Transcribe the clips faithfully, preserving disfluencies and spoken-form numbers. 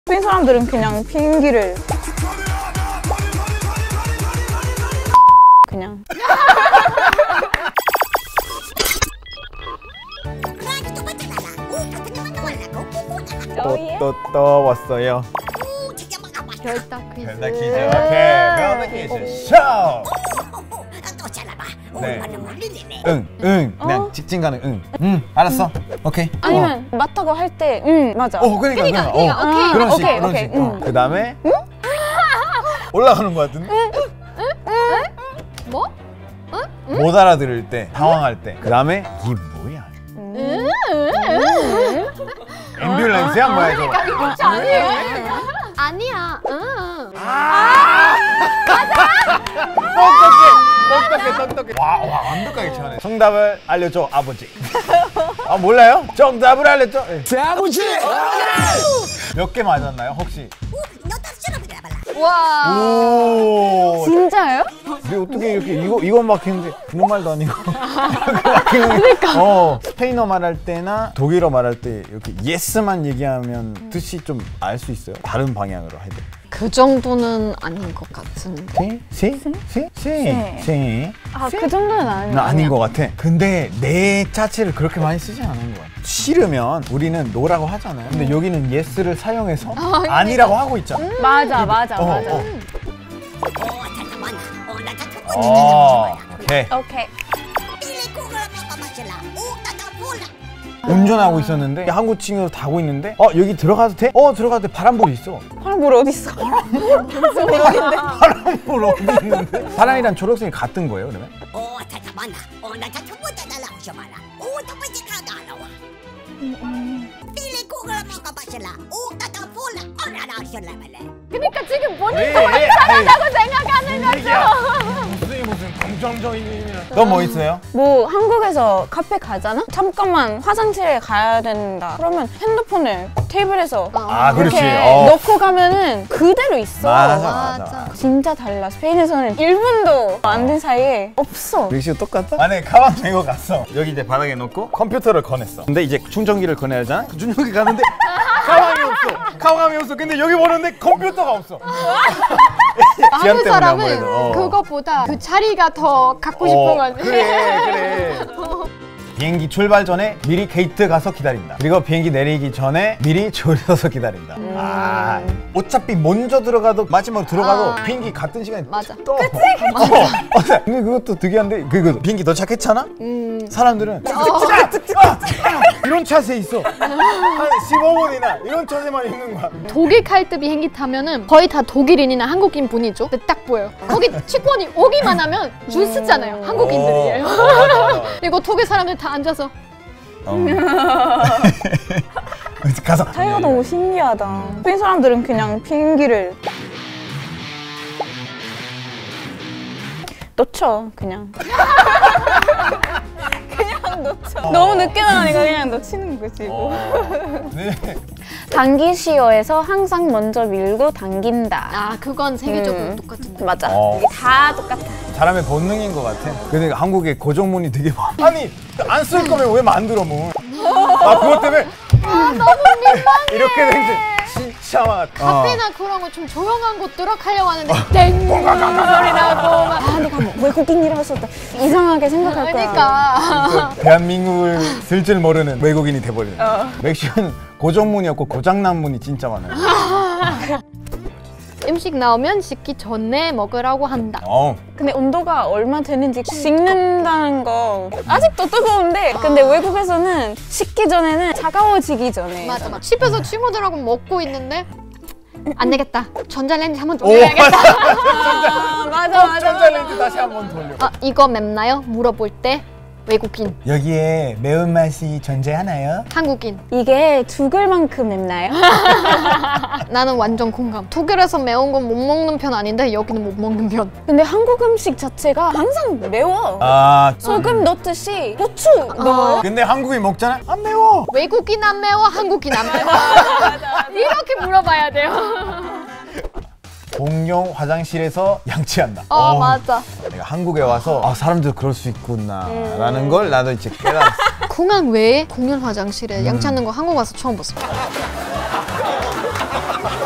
스페인 사람들은 그냥 비행기를 그냥 또 또 또 왔어요. 별딱 퀴즈. 별딱 퀴즈. 오케이. 별딱 퀴즈 쇼. 네. 응, 응. 그냥 어? 직진 가는 응. 응. 알았어. 오케이. 아니면 맞다고 할 때 응 맞아. 어, 그러니까 그러니까. 그러니까, 어, 오케이. 그런 식, 오케이, 그런 오케이, 식. 응. 어. 그다음에 응? 올라가는 거 같은데? 뭐? 못 알아들을 때, 당황할 때. 그다음에 이 뭐야? 음. 앰뷸런스야 뭐야 이거? 그렇지 아니에요? 아니야. 응. 아! 똑똑해, 똑똑해, 똑똑해. 와, 와, 완벽하게 쳐네. 정답을 알려줘, 아버지. 아, 몰라요? 정답을 알려줘. 제 아버지! 몇 개 맞았나요, 혹시? 와. 오. 진짜요? 근데 어떻게 이렇게 이거 이건 막히는데 그런 말도 아니고. 그러니까. 어. 스페인어 말할 때나 독일어 말할 때 이렇게 예스만 얘기하면 뜻이 좀 알 수 있어요. 다른 방향으로 해도. 그 정도는 아닌 것 같은데. 세? 세? 세? 세? 세? 아 그 정도는 아니야. 나 아닌 것 같아. 근데 내 자체를 그렇게 많이 쓰지 않은 것 같아. 싫으면 우리는 노라고 하잖아요. 근데 여기는 예스를 사용해서 아니라고 하고 있잖아. 맞아 맞아 어, 맞아. 어. 어, 오케이. 오케이. 운전하고 있었는데 한국 친구도 타고 있는데 어 여기 들어가도 돼? 어 들어가도 돼. 바람불이 있어. 바람불 어디 있어? 바람불 어디 있는데? 바람이랑 초록색이 같은 거예요 그러면? 그러니까 지금 본인도 왜? 이상하다고 생각하는 거죠. 무슨 무슨 긍정적인 의미라. 너 뭐 있어요? 뭐 한국에서 카페 가잖아? 잠깐만 화장실에 가야 된다. 그러면 핸드폰을 테이블에서 아 그렇지. 이렇게 어. 넣고 가면은 그대로 있어. 맞아 맞아. 맞아. 진짜 달라. 스페인에서는 일 분도 안 된 사이에 없어. 역시 똑같아? 만약에 가방 메고 갔어. 여기 이제 바닥에 놓고 컴퓨터를 꺼냈어. 근데 이제 충전기를 꺼내야 하잖아? 그 충전기 가는데 가방이 없어. 가방이 없어. 근데 여기 보는데 컴퓨터가 없어. 한국 사람은 아무래도, 어. 그것보다 그 자리가 더 갖고 어, 싶어가지고. 그래 그래. 비행기 출발 전에 미리 게이트 가서 기다린다. 그리고 비행기 내리기 전에 미리 줄서서 기다린다. 음. 아, 어차피 먼저 들어가도 마지막으로 들어가도 아. 비행기 같은 시간에 맞아. 또. 그치? 어, 맞아. 근데 그것도 특이한데 그 비행기 도착했잖아? 음. 사람들은 아, 이런 차세 있어. 한 십오 분이나 이런 차세만 있는 거야. 독일 칼트 비행기 타면은 거의 다 독일인이나 한국인 분이죠. 근데 딱 보여요. 거기 직원이 오기만 하면 줄 쓰잖아요. 한국인들이에요. 어, 맞아. 그리고 독일 사람들 다 앉아서 어. 가서 차이가 너무 신기하다. 스페인 사람들은 그냥 비행기를 놓쳐 그냥. 그냥 놓쳐. 어. 너무 늦게 나가니까 그냥 놓치는 거지 뭐. 어. 네. 당기시어에서 항상 먼저 밀고 당긴다. 아 그건 세계적으로 음. 똑같은데. 맞아. 어. 이게 다 똑같아. 사람의 본능인 것 같아. 근데 한국에 고정문이 되게 많아. 아니 안 쓸 거면 왜 만들어 문? 아 그것 때문에 아 너무 민망해. 이렇게 된지 진짜 많아. 카페나 그런 거 좀 조용한 곳 들어가려고 하는데 땡 소리 나고 막. 아 내가 뭐 외국인이라서 또 이상하게 생각할 거야. 그러니까. 대한민국을 쓸 줄 모르는 외국인이 돼버리는. 어. 멕시코는 고정문이 없고 고장난 문이 진짜 많아요. 음식 나오면 식기 전에 먹으라고 한다. 어. 근데 온도가 얼마 되는지 식는다는 거 아직도 뜨거운데 근데 외국에서는 식기 전에는 차가워지기 전에. 맞아 맞아. 집에서 친구들하고 먹고 있는데 안 되겠다. 전자레인지 한번 오 돌려야겠다. 아, 맞아 맞아. 전자레인지 다시 한번 돌려. 아 이거 맵나요? 물어볼 때 외국인, 여기에 매운맛이 존재하나요? 한국인. 이게 죽을만큼 맵나요? 나는 완전 공감. 독일에서 매운 건 못 먹는 편 아닌데 여기는 못 먹는 편. 근데 한국 음식 자체가 항상 매워. 아 소금 넣듯이 고추 넣어요. 근데 한국인 먹잖아? 안 매워. 외국인 안 매워? 한국인 안 매워? 이렇게 물어봐야 돼요. 공용 화장실에서 양치한다. 어 어우, 맞아. 내가 한국에 와서 아, 사람들 그럴 수 있구나 라는 걸 나도 이제 깨달았어. 공항 외에 공용 화장실에 양치하는 거 한국 와서 처음 봤어.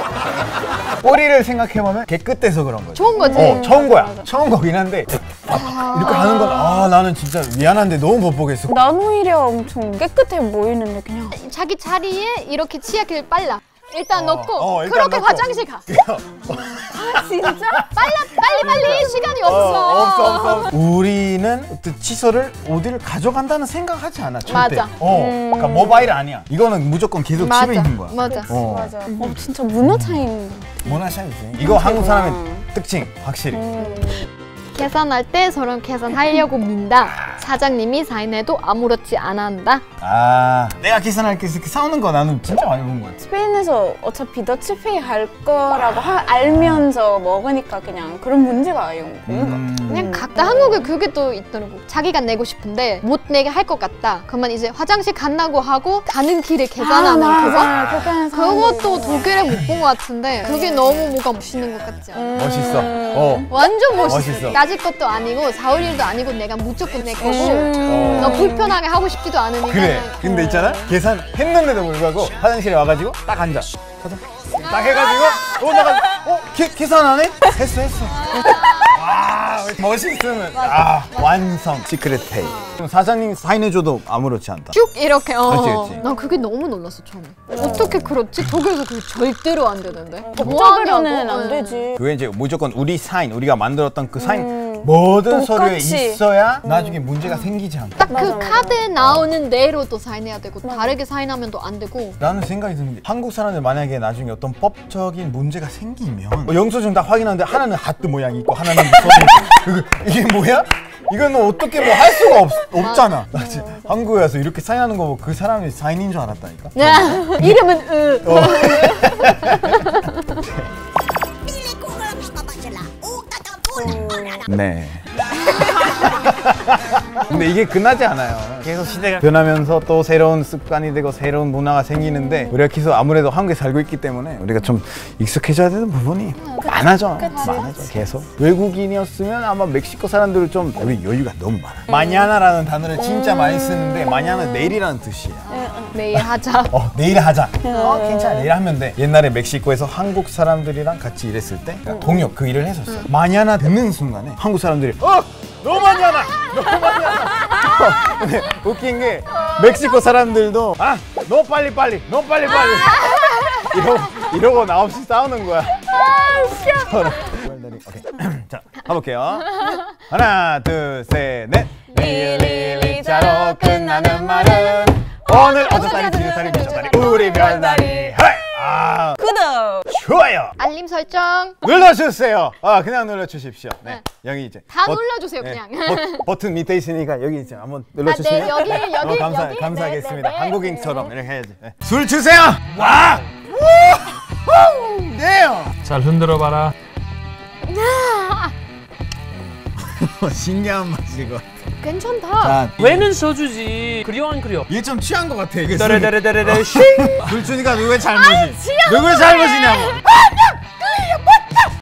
꼬리를 생각해보면 깨끗해서 그런 거지. 좋은 거지. 어, 처음 거야. 맞아. 처음 거긴 한데 이렇게 하는 건 아 나는 진짜 미안한데 너무 벅벅했어. 난 오히려 엄청 깨끗해 보이는데 그냥 자기 자리에 이렇게 치약을 빨라. 일단 어, 넣고 어, 일단 그렇게 넣고. 화장실 가. 진짜? 빨리 빨리 빨리 시간이 어, 없어. 없어 없어 없어. 우리는 그 칫솔을 어디를 가져간다는 생각하지 않아 절대. 맞아. 어, 음. 그러니까 모바일 아니야. 이거는 무조건 계속 맞아. 집에 있는 거야. 맞아. 어. 맞아. 어, 진짜 문화 차이인 거. 문화 차이지. 이거 한국 사람의 특징 확실히. 음. 계산할 때 서로 계산하려고 민다. 사장님이 사인해도 아무렇지 않아 한다. 아 내가 계산할게 이렇게 싸우는 거 나는 진짜 많이 본 거 같아. 스페인에서 어차피 더치페이 할 거라고 하, 알면서 먹으니까 그냥 그런 문제가 아예 없는 음. 그냥 각자 한국에 그게 또 있더라고. 자기가 내고 싶은데 못 내게 할 것 같다. 그러면 이제 화장실 간다고 하고 가는 길에 계산하는 그거? 그것도 독일에 못 본 것 같은데 그게 너무 뭐가 멋있는 것 같지 않아? 멋있어. 어. 완전 멋있어. 멋있어. 따질 것도 아니고 사올 일도 아니고 내가 무조건 내 거고 음. 너 불편하게 하고 싶지도 않으니까 그래. 근데 있잖아. 계산했는데도 불구하고 화장실에 와가지고 딱 앉아. 가자. 딱 해가지고 어 나가. 어 계, 계산 안 해? 했어 했어. 와 멋있으면 아 완성. 시크릿 페이. 그럼 사장님 사인해줘도 아무렇지 않다. 쭉 이렇게 어. 그렇지, 그렇지. 나 그게 너무 놀랐어 처음에. 어떻게 그렇지? 독일에서 그게 절대로 안 되는데. 법적으로는 뭐 안 되지. 그게 이제 무조건 우리 사인 우리가 만들었던 그 사인 음. 모든 서류에 똑같이. 있어야 나중에 문제가 생기지 않고. 딱 맞아, 그 맞아. 카드에 나오는 대로 또 사인해야 되고 다르게 사인하면 또 안 되고. 나는 생각이 드는 게 한국 사람들 만약에 나중에 어떤 법적인 문제가 생기면 뭐 영수증 다 확인하는데 하나는 하트 모양이 있고 하나는 무슨 이게 뭐야? 이건 어떻게 뭐 할 수가 없, 없잖아. 나 지금 한국에 와서 이렇게 사인하는 거 보고 그 사람이 사인인 줄 알았다니까. 이름은 으. 어. 네. 근데 이게 끝나지 않아요. 계속 시대가 변하면서 또 새로운 습관이 되고 새로운 문화가 생기는데 우리가 계속 아무래도 한국에 살고 있기 때문에 우리가 좀 익숙해져야 되는 부분이 많아져. 많아져. 계속. 외국인이었으면 아마 멕시코 사람들은 좀 여기 여유가 너무 많아. 마냐나라는 단어를 진짜 많이 쓰는데 마냐나 내일이라는 뜻이야. 내일 하자. 어 내일 하자. 어 괜찮아 내일 하면 돼. 옛날에 멕시코에서 한국 사람들이랑 같이 일했을 때 그러니까 동역 그 일을 했었어. 마냐나 듣는 순간에 한국 사람들이 어 너무 마냐나 너무 마냐나. 어, 근데 웃긴 게 멕시코 사람들도 아 너 빨리 빨리 너 빨리 빨리 이러고 이러고 나 없이 싸우는 거야. 아 싫어. 오케이 자 가볼게요. 하나 둘 셋 넷. 릴릴리자로 끝나는 말은 오늘 어쩌다리 지긋다리 미쳤다리 우리 별다리 헤이! 아 구독! 좋아요 알림 설정 눌러주세요. 아 그냥 눌러주십시오. 네 여기 이제 다 버- 눌러주세요 네, 그냥. 버, 버튼 밑에 있으니까 여기 이제 한번 눌러주시면 아, 네, 여기, 여기, 어, 감사, 여기. 감사하겠습니다. 네, 네, 네. 한국인처럼 이렇게 해야지. 네. 술 주세요. 와 네요. 잘 흔들어봐라. 신기한 맛이고. 괜찮다. 자 왜는 소주지. 그리워 안 그리워? 얘 좀 취한 것 같아. 이게 데레데레데레데 쉥. 술 주니까 누구의 잘못이? 누구의 잘못이냐고.